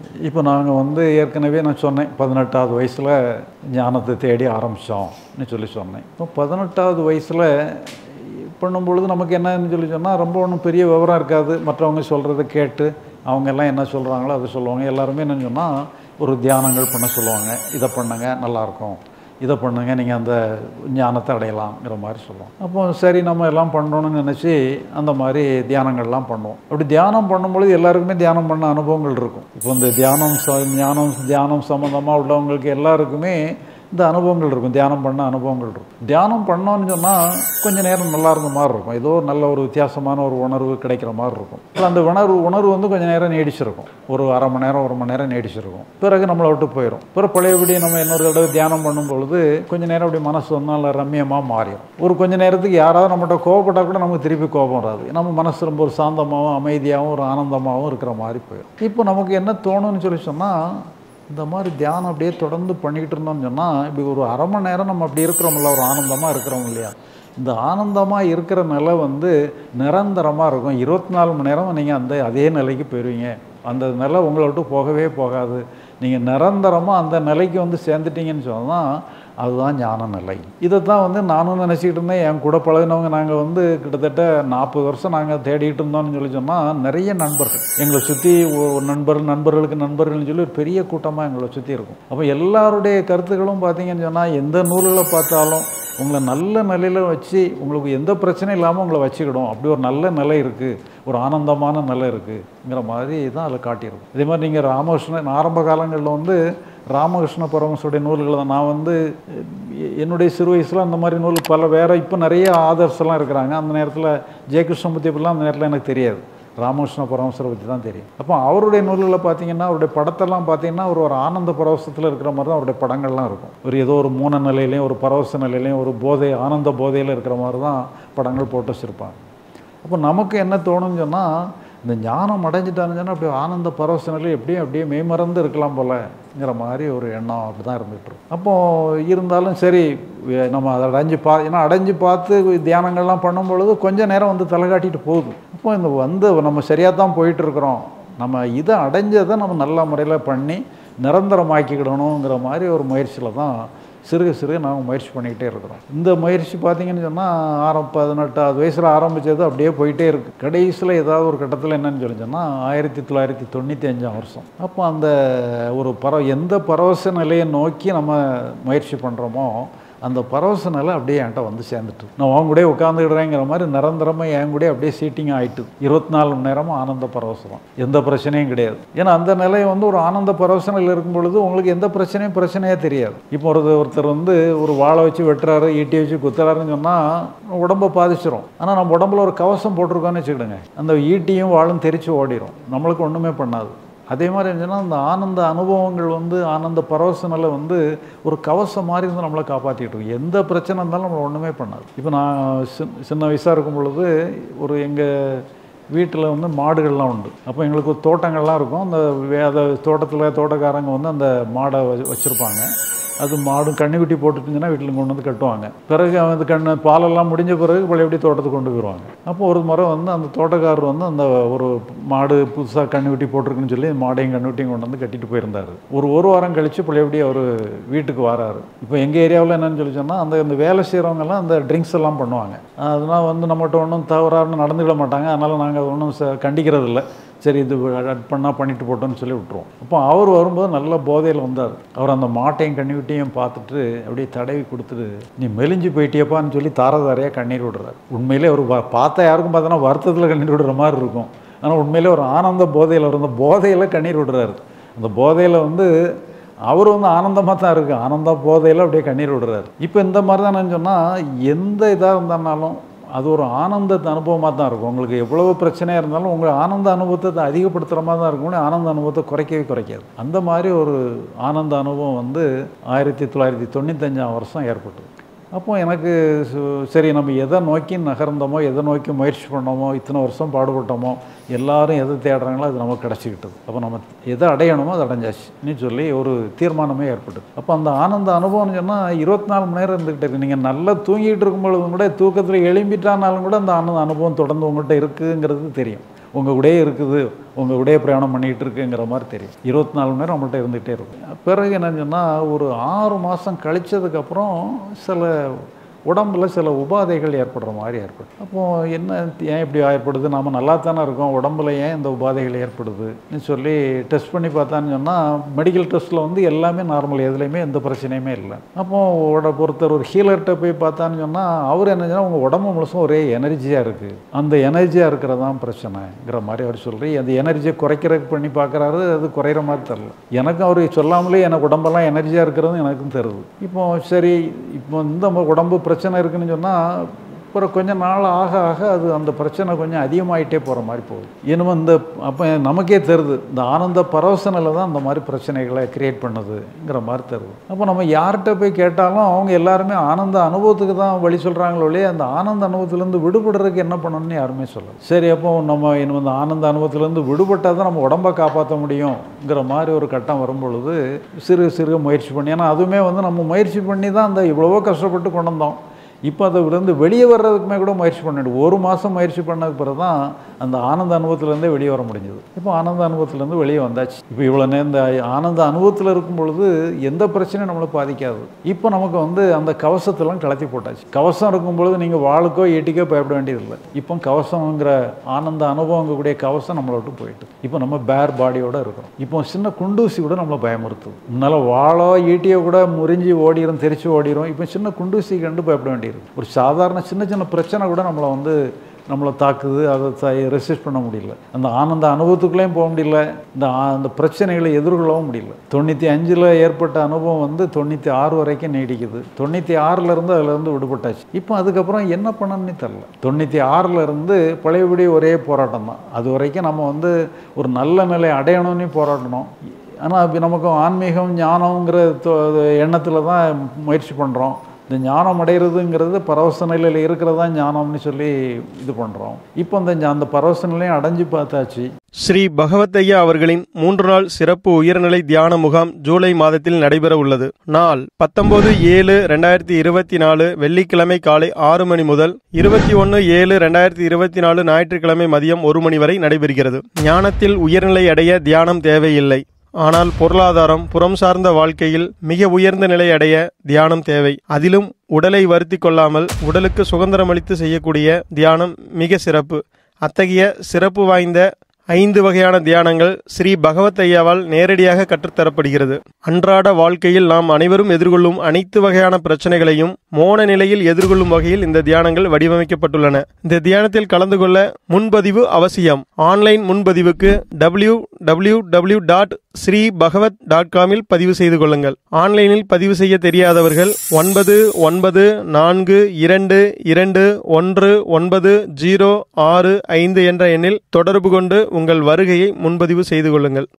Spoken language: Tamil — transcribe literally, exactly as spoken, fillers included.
இப்போ நாங்கள் வந்து ஏற்கனவே நான் சொன்னேன் பதினெட்டாவது வயசில் ஞானத்தை தேடி ஆரம்பித்தோம்னு சொல்லி சொன்னேன். இப்போ பதினெட்டாவது வயசில் பண்ணும்பொழுது நமக்கு என்னன்னு சொல்லி சொன்னால் ரொம்ப ஒன்றும் பெரிய விவரம் இருக்காது. மற்றவங்க சொல்கிறத கேட்டு அவங்க எல்லாம் என்ன சொல்கிறாங்களோ அதை சொல்லுவாங்க. எல்லாருமே என்னன்னு சொன்னால் ஒரு தியானங்கள் பண்ண சொல்லுவாங்க. இதை பண்ணுங்க நல்லாயிருக்கும், இதை பண்ணுங்க நீங்கள் அந்த ஞானத்தை அடையலாம்ங்கிற மாதிரி சொல்லுவோம். அப்போ சரி நம்ம எல்லாம் பண்ணணும்னு நினச்சி அந்த மாதிரி தியானங்கள்லாம் பண்ணுவோம். அப்படி தியானம் பண்ணும்பொழுது எல்லாருக்குமே தியானம் பண்ண அனுபவங்கள் இருக்கும். இப்போ இந்த தியானம் ச ஞானம் தியானம் சம்மந்தமாக உள்ளவங்களுக்கு எல்லாருக்குமே இந்த அனுபவங்கள் இருக்கும். தியானம் பண்ண அனுபவங்கள் இருக்கும். தியானம் பண்ணோன்னு சொன்னால் கொஞ்சம் நேரம் நல்லா இருந்த மாதிரி இருக்கும். ஏதோ நல்ல ஒரு வித்தியாசமான ஒரு உணர்வு கிடைக்கிற மாதிரி இருக்கும். அந்த உணர்வு உணர்வு வந்து கொஞ்சம் நேரம் நீடிச்சிருக்கும். ஒரு அரை மணி நேரம் ஒரு மணி நேரம் நீடிச்சிருக்கும். பிறகு நம்மளை விட்டு போயிடும். பிறகு பழையபடி நம்ம இன்னொரு தடவை தியானம் பண்ணும்பொழுது கொஞ்சம் நேரம் அப்படி மனசு வந்து நல்ல ரம்மியமாக மாறிடும். ஒரு கொஞ்சம் நேரத்துக்கு யாராவது நம்மகிட்ட கோவப்பட்டால் கூட நமக்கு திருப்பி கோபம் வராது. நம்ம மனசு ரொம்ப ஒரு சாந்தமாகவும் அமைதியாகவும் ஒரு ஆனந்தமாகவும் இருக்கிற மாதிரி போயிடும். இப்போ நமக்கு என்ன தோணுன்னு சொல்லி சொன்னால் இந்த மாதிரி தியானம் அப்படியே தொடர்ந்து பண்ணிக்கிட்டு இருந்தோம்னு சொன்னால் இப்படி ஒரு அரை மணி நேரம் நம்ம அப்படி இருக்கிறோம்ல, ஒரு ஆனந்தமாக இருக்கிறோம் இல்லையா, இந்த ஆனந்தமாக இருக்கிற நிலை வந்து நிரந்தரமாக இருக்கும். இருபத்தி நாலு மணி நேரம் நீங்கள் அந்த அதே நிலைக்கு போயிடுவீங்க. அந்த நிலை உங்களை விட்டு போகவே போகாது. நீங்கள் நிரந்தரமாக அந்த நிலைக்கு வந்து சேர்ந்துட்டீங்கன்னு சொன்னால் அதுதான் ஞான நிலை. இதை தான் வந்து நானும் நினச்சிக்கிட்டு இருந்தேன். என் கூட பழகினவங்க நாங்கள் வந்து கிட்டத்தட்ட நாற்பது வருஷம் நாங்கள் தேடிட்டு இருந்தோம்னு சொல்லி சொன்னால் நிறைய நண்பர்கள் எங்களை சுற்றி நண்பர் நண்பர்களுக்கு நண்பர்கள்னு சொல்லி ஒரு பெரிய கூட்டமாக எங்களை சுற்றி இருக்கும். அப்போ எல்லாருடைய கருத்துக்களும் பார்த்தீங்கன்னு சொன்னால் எந்த நூலில் பார்த்தாலும் உங்களை நல்ல நிலையில் வச்சு உங்களுக்கு எந்த பிரச்சனையும் இல்லாமல் உங்களை வச்சுக்கிடும். அப்படி ஒரு நல்ல நிலை இருக்குது, ஒரு ஆனந்தமான நிலை இருக்குங்கிற மாதிரி தான் அதில் காட்டியிருக்கும். இதே மாதிரி நீங்கள் ராமகிருஷ்ணன் ஆரம்ப காலங்களில் வந்து ராமகிருஷ்ண பரமஹம்சருடைய நூல்களை தான் நான் வந்து என்னுடைய சிறு வயசில் அந்த மாதிரி நூல் பல வேறு இப்போ நிறைய ஆதர்ஸ்லாம் இருக்கிறாங்க. அந்த நேரத்தில் ஜெயகிருஷ்ணமூர்த்தி அப்படிலாம் அந்த நேரத்தில் எனக்கு தெரியாது. ராமகிருஷ்ண பரமஹம்சரை பற்றி தான் தெரியும். அப்போ அவருடைய நூல்களை பார்த்தீங்கன்னா அவருடைய படத்தெல்லாம் பார்த்தீங்கன்னா ஒரு ஒரு ஆனந்த பரவசத்தில் இருக்கிற மாதிரி தான் அவருடைய படங்கள்லாம் இருக்கும். ஒரு ஏதோ ஒரு மூன நிலையிலையும் ஒரு பரவச நிலையிலையும் ஒரு போதை ஆனந்த போதையில் இருக்கிற மாதிரி தான் படங்கள் போட்டு வச்சுருப்பாங்க. அப்போ நமக்கு என்ன தோணுன்னு சொன்னால் இந்த ஞானம் அடைஞ்சிட்டான்னு சொன்னால் அப்படியே ஆனந்த பரவச நிலை எப்படியும் அப்படியே மெய்மறந்து இருக்கலாம் போலங்கிற மாதிரி ஒரு எண்ணம் அப்படி தான் இருந்துகிட்ருக்கும். அப்போது இருந்தாலும் சரி நம்ம அதை அடைஞ்சு பா ஏன்னா அடைஞ்சு பார்த்து தியானங்கள்லாம் பண்ணும்பொழுது கொஞ்சம் நேரம் வந்து தலை காட்டிட்டு போகுது. அப்போ இந்த வந்து நம்ம சரியாக தான் போயிட்டுருக்குறோம், நம்ம இதை அடைஞ்சதை நம்ம நல்ல முறையில் பண்ணி நிரந்தரமாக்கிக்கிடணுங்கிற மாதிரி ஒரு முயற்சியில் தான் சிறுக சிறுக நாங்கள் முயற்சி பண்ணிக்கிட்டே இருக்கிறோம். இந்த முயற்சி பார்த்திங்கன்னு சொன்னால் ஆரம் பதினெட்டாவது வயசில் ஆரம்பித்தது அப்படியே போயிட்டே இருக்குது. கடைசியில் ஏதாவது ஒரு கட்டத்தில் என்னன்னு சொல்லி சொன்னால் ஆயிரத்தி தொள்ளாயிரத்தி தொண்ணூற்றி அஞ்சாம் வருஷம் அப்போ அந்த ஒரு பரவ எந்த பரவச நிலையை நோக்கி நம்ம முயற்சி பண்ணுறோமோ அந்த பரவச நிலை அப்படியே என்கிட்ட வந்து சேர்ந்துட்டு நான் அவங்க கூட உட்காந்துக்கிடுறேங்கிற மாதிரி நிரந்தரமாக என் கூட அப்படியே சீட்டிங் ஆகிட்டு இருபத்தி நாலு மணி நேரமும் ஆனந்த பரவசம், எந்த பிரச்சனையும் கிடையாது. ஏன்னா அந்த நிலை வந்து ஒரு ஆனந்த பரவச நிலையில் இருக்கும் பொழுது உங்களுக்கு எந்த பிரச்சனையும் பிரச்சனையே தெரியாது. இப்போ ஒரு ஒருத்தர் வந்து ஒரு வாழை வச்சு வெட்டுறாரு, ஈட்டி வச்சு குத்துறாருன்னு சொன்னால் உடம்பை பாதிச்சிடும். ஆனால் நம்ம உடம்புல ஒரு கவசம் போட்டிருக்கோன்னு வச்சுக்கிடுங்க, அந்த ஈட்டியும் வாழும் தெரிச்சு ஓடிடும், நம்மளுக்கு ஒன்றுமே பண்ணாது. அதே மாதிரி இருந்துச்சுன்னா அந்த ஆனந்த அனுபவங்கள் வந்து ஆனந்த பரவச நிலை வந்து ஒரு கவசம் மாதிரி இருந்து நம்மளை காப்பாற்றிட்டு இருக்கும். எந்த பிரச்சனை இருந்தாலும் நம்மளை ஒன்றுமே பண்ணாது. இப்போ நான் சின் சின்ன வயசாக இருக்கும் பொழுது ஒரு எங்கள் வீட்டில் வந்து மாடுகள்லாம் உண்டு. அப்போ எங்களுக்கு தோட்டங்கள்லாம் இருக்கும். அந்த அதை தோட்டத்தில் தோட்டக்காரங்க வந்து அந்த மாடை வச்சுருப்பாங்க. அது மாடும் கண்ணுக்குட்டி போட்டுட்டுச்சுன்னா வீட்டில் கொண்டு வந்து கட்டுவாங்க. பிறகு அந்த கண்ணு பாலெல்லாம் முடிஞ்ச பிறகு பழையபடி தோட்டத்துக்கு கொண்டு போயிடுவாங்க. அப்போ ஒரு முறை வந்து அந்த தோட்டக்காரர் வந்து அந்த ஒரு மாடு புதுசாக கண்ணுக்குட்டி போட்டிருக்குன்னு சொல்லி மாடையும் கண்ணுக்குட்டியும் கொண்டு வந்து கட்டிட்டு போயிருந்தார். ஒரு ஒரு வாரம் கழித்து பழையபடி அவர் வீட்டுக்கு வராரு. இப்போ எங்கள் ஏரியாவில் என்னன்னு சொல்லி சொன்னால் அந்த அந்த வேலை செய்கிறவங்கெல்லாம் அந்த ட்ரிங்க்ஸ் எல்லாம் பண்ணுவாங்க. அதெல்லாம் வந்து நம்மகிட்ட ஒன்றும் தவறாக நடந்துக்கிட மாட்டாங்க. அதனால் நாங்கள் ஒன்றும் ச கண்டிக்கிறது இல்லை. சரி இது அட் பண்ணால் பண்ணிட்டு போட்டோன்னு சொல்லி விட்டுருவோம். அப்போ அவர் வரும்போது நல்ல போதையில் வந்தார். அவர் அந்த மாட்டையும் கண்ணிவிட்டையும் பார்த்துட்டு அப்படியே தடவி கொடுத்துட்டு நீ மெலிஞ்சு போயிட்டியப்பான்னு சொல்லி தாரதாரையாக கண்ணீர் விடுறாரு. உண்மையிலே ஒரு பார்த்தா யாருக்கும் பார்த்தோன்னா வருத்தத்தில் கண்ணீர் விடுற மாதிரி இருக்கும். ஆனால் உண்மையிலே ஒரு ஆனந்த போதையில் இருந்த போதையில் கண்ணீர் விடுறாரு. அந்த போதையில் வந்து அவர் வந்து ஆனந்தமாக தான் இருக்குது, ஆனந்த போதையில் அப்படியே கண்ணீர் விடுறாரு. இப்போ இந்த மாதிரி தான் சொன்னால் எந்த இதாக இருந்தாலும் அது ஒரு ஆனந்த அனுபவமாக தான் இருக்கும். உங்களுக்கு எவ்வளவு பிரச்சனையாக இருந்தாலும் உங்கள் ஆனந்த அனுபவத்தை அதிகப்படுத்துகிற மாதிரி தான் இருக்கும். ஆனந்த அனுபவத்தை குறைக்கவே குறைக்காது. அந்த மாதிரி ஒரு ஆனந்த அனுபவம் வந்து ஆயிரத்தி தொள்ளாயிரத்தி தொண்ணூத்தஞ்சாம் வருஷம் ஏற்பட்டது. அப்போ எனக்கு சரி நம்ம எதை நோக்கி நகர்ந்தோமோ எதை நோக்கி முயற்சி பண்ணோமோ இத்தனை வருஷம் பாடுபட்டோமோ எல்லாரும் எதை தேடுறாங்களோ அது நமக்கு கிடச்சிக்கிட்டது. அப்போ நம்ம எதை அடையணுமோ அதை அடைஞ்சாச்சுன்னு சொல்லி ஒரு தீர்மானமே ஏற்பட்டது. அப்போ அந்த ஆனந்த அனுபவம்னு சொன்னால் இருபத்தி நாலு மணி நேரம் இருந்துக்கிட்டே இருக்குது. நீங்கள் நல்லா தூங்கிட்டு இருக்கும்பொழுது கூட தூக்கத்தில் எழும்பிட்டானாலும் கூட அந்த ஆனந்த அனுபவம் தொடர்ந்து உங்கள்கிட்ட இருக்குங்கிறது தெரியும். உங்கள் கூடயே இருக்குது, உங்கள் கூடயே பிரயாணம் பண்ணிகிட்டு இருக்குங்கிற மாதிரி தெரியும். இருபத்தி நாலு மணி நேரம் நம்மள்ட்ட இருந்துகிட்டே இருக்கும். பிறகு என்னன்னு சொன்னால் ஒரு ஆறு மாதம் கழித்ததுக்கப்புறம் சில உடம்புல சில உபாதைகள் ஏற்படுற மாதிரி ஏற்படும். அப்போது என்ன ஏன் இப்படி ஏற்படுது, நாம் நல்லா தானே இருக்கோம், உடம்புல ஏன் இந்த உபாதைகள் ஏற்படுதுன்னு சொல்லி டெஸ்ட் பண்ணி பார்த்தான்னு சொன்னால் மெடிக்கல் டெஸ்ட்டில் வந்து எல்லாமே நார்மல், எதுலேயுமே எந்த பிரச்சனையுமே இல்லை. அப்போது ஒருத்தர் ஒரு ஹீலர்கிட்ட போய் பார்த்தான்னு சொன்னால் அவர் என்ன சொன்னால் உங்கள் உடம்பு முழுசும் ஒரே எனர்ஜியாக இருக்குது, அந்த எனர்ஜியாக இருக்கிறதான் பிரச்சனைங்கிற மாதிரி அவர் சொல்லி அந்த எனர்ஜியை குறைக்கிறதுக்கு பண்ணி பார்க்குறாரு. அது குறையிற மாதிரி தெரில. எனக்கும் அவர் சொல்லாமலே எனக்கு உடம்பெல்லாம் எனர்ஜியாக இருக்கிறது எனக்கும் தெரியுது. இப்போ சரி, இப்போ இந்த உடம்பு பிரச்சனை இருக்குன்னு சொன்னால் அப்புறம் கொஞ்சம் நாள் ஆக ஆக அது அந்த பிரச்சனை கொஞ்சம் அதிகமாகிட்டே போகிற மாதிரி போகுது. இன்னும் இந்த அப்போ நமக்கே தெரியுது இந்த ஆனந்த பரவசனில் தான் அந்த மாதிரி பிரச்சனைகளை கிரியேட் பண்ணுதுங்கிற மாதிரி தெரியுது. அப்போ நம்ம யார்கிட்ட போய் கேட்டாலும் அவங்க எல்லாருமே ஆனந்த அனுபவத்துக்கு தான் வழி சொல்கிறாங்களோ இல்லையே, அந்த ஆனந்த அனுபவத்திலேருந்து விடுபடுறதுக்கு என்ன பண்ணணும்னு யாருமே சொல்லலை. சரி, அப்போ நம்ம இன்னும் இந்த ஆனந்த அனுபவத்திலேருந்து விடுபட்டால் தான் நம்ம உடம்பை காப்பாற்ற முடியுங்கிற மாதிரி ஒரு கட்டம் வரும்பொழுது சிறு சிறு முயற்சி பண்ணி, ஏன்னா அதுவுமே வந்து நம்ம முயற்சி பண்ணி தான் அந்த இவ்வளவோ கஷ்டப்பட்டு கொண்டு வந்தோம். இப்போ அதை வந்து வெளியே வர்றதுக்குமே கூட முயற்சி பண்ணிட்டு ஒரு மாதம் முயற்சி பண்ணதுக்கு பிறகு தான் அந்த ஆனந்த அனுபவத்திலேருந்தே வெளியே வர முடிஞ்சது. இப்போ ஆனந்த அனுபவத்திலேருந்து வெளியே வந்தாச்சு. இப்போ இவ்வளோ நேரம் இந்த ஆனந்த அனுபவத்தில் இருக்கும் பொழுது எந்த பிரச்சனையும் நம்மளை பாதிக்காது. இப்போ நமக்கு வந்து அந்த கவசத்தெல்லாம் கலத்தி போட்டாச்சு. கவசம் இருக்கும் பொழுது நீங்கள் வாளுக்கோ ஈட்டிக்கோ பயப்பட வேண்டியதில்லை. இப்போ கவசங்கிற ஆனந்த அனுபவங்கக்கூடிய கவசம் நம்மளை விட்டு போயிட்டு இப்போ நம்ம பேர் பாடியோடு இருக்கிறோம். இப்போ சின்ன குண்டூசி கூட நம்மளை பயமுறுத்துது. முன்னால் வாளோ ஈட்டியோ கூட முறிஞ்சி ஓடிடும், தெரிச்சு ஓடிடும். இப்போ சின்ன குண்டூசி கண்டு பயப்பட வேண்டியது. ஒரு சாதாரண சின்ன சின்ன பிரச்சனை கூட நம்மளை வந்து நம்மளை தாக்குது, அதை ரெசிஸ்ட் பண்ண முடியல. அந்த ஆனந்த அனுபவத்துக்குள்ளேயும் போக முடியல, இந்த அந்த பிரச்சனைகளை எதிர்கொள்ளவும் முடியல. தொண்ணூற்றி அஞ்சில் ஏற்பட்ட அனுபவம் வந்து தொண்ணூற்றி ஆறு வரைக்கும் நீடிக்குது. தொண்ணூற்றி ஆறுலேருந்து அதிலேருந்து விடுபட்டாச்சு. இப்போ அதுக்கப்புறம் என்ன பண்ணணும்னு தெரில. தொண்ணூற்றி ஆறுலேருந்து பழையபடி ஒரே போராட்டம் தான். அது வரைக்கும் நம்ம வந்து ஒரு நல்ல நிலை அடையணும்னு போராடணும். ஆனால் நமக்கு ஆன்மீகம் ஞானங்கிற எண்ணத்தில் தான் முயற்சி பண்ணுறோம். இந்த ஞானம் அடைகிறதுங்கிறது பரவச நிலையில் இருக்கிறதா ஞானம்னு சொல்லி இது பண்ணுறோம். இப்போ அந்த அந்த பரவச நிலையை அடைஞ்சு பார்த்தாச்சு. ஸ்ரீ பகவத் ஐயா அவர்களின் மூன்று நாள் சிறப்பு உயர்நிலை தியான முகாம் ஜூலை மாதத்தில் நடைபெற உள்ளது. நாள் பத்தொன்பது ஏழு ரெண்டாயிரத்தி இருபத்தி நாலு வெள்ளிக்கிழமை காலை ஆறு மணி முதல் இருபத்தி ஒன்று ஏழு ரெண்டாயிரத்தி இருபத்தி நாலு ஞாயிற்றுக்கிழமை மதியம் ஒரு மணி வரை நடைபெறுகிறது. ஞானத்தில் உயர்நிலை அடைய தியானம் தேவையில்லை. ஆனால் பொருளாதாரம், புறம் சார்ந்த வாழ்க்கையில் மிக உயர்ந்த நிலை அடைய தியானம் தேவை. அதிலும் உடலை வருத்தி கொள்ளாமல் உடலுக்கு சுதந்திரம் அளித்து செய்யக்கூடிய தியானம் மிக சிறப்பு. அத்தகைய சிறப்பு வாய்ந்த ஐந்து வகையான தியானங்கள் ஸ்ரீ பகவத் ஐயாவால் நேரடியாக கற்றுத்தரப்படுகிறது. அன்றாட வாழ்க்கையில் நாம் அனைவரும் எதிர்கொள்ளும் அனைத்து வகையான பிரச்சனைகளையும் மோன நிலையில் எதிர்கொள்ளும் வகையில் இந்த தியானங்கள் வடிவமைக்கப்பட்டுள்ளன. இந்த தியானத்தில் கலந்து கொள்ள முன்பதிவு அவசியம். ஆன்லைன் முன்பதிவுக்கு W W W dot Sri Bhagavat dot காமில் பதிவு செய்து கொள்ளுங்கள். ஆன்லைனில் பதிவு செய்ய தெரியாதவர்கள் ஒன்பது ஒன்பது நான்கு இரண்டு இரண்டு ஒன்று ஒன்பது ஜீரோ ஆறு ஐந்து என்ற எண்ணில் தொடர்பு கொண்டு உங்கள் வருகையை முன்பதிவு செய்து கொள்ளுங்கள்.